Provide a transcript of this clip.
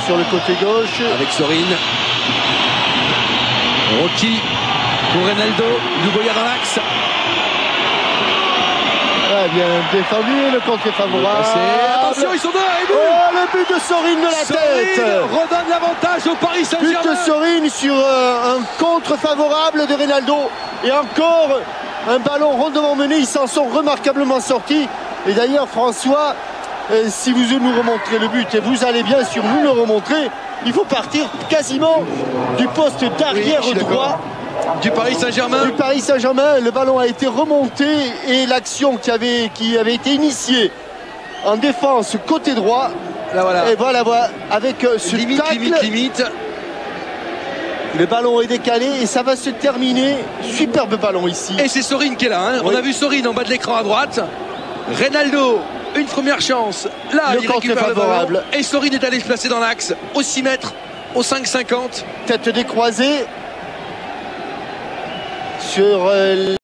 sur le côté gauche. Avec Sorine. Rocky pour Ronaldo. Lugoya dans l'axe. Ah, bien défendu, le contre est favorable. Attention, ils sont deux. Et oh, le but de Sorine de la tête. Redonne l'avantage au Paris Saint-Germain. But de Sorine sur un contre favorable de Ronaldo. Et encore un ballon rondement mené. Ils s'en sont remarquablement sortis. Et d'ailleurs, François, si vous nous remontrez le but, et vous allez bien sûr nous le remontrer, il faut partir quasiment du poste d'arrière droit. Du Paris Saint-Germain. Du Paris Saint-Germain, le ballon a été remonté et l'action qui avait été initiée en défense côté droit. Là, voilà. Et voilà, avec ce tacle, limite. le ballon est décalé et ça va se terminer. Superbe ballon ici. Et c'est Sorine qui est là. Hein. Oui. On a vu Sorine en bas de l'écran à droite. Ronaldo, une première chance. Là, il récupère le ballon. Et Sorine est allé se placer dans l'axe, au 6 mètres, au 5,50. Tête décroisée sur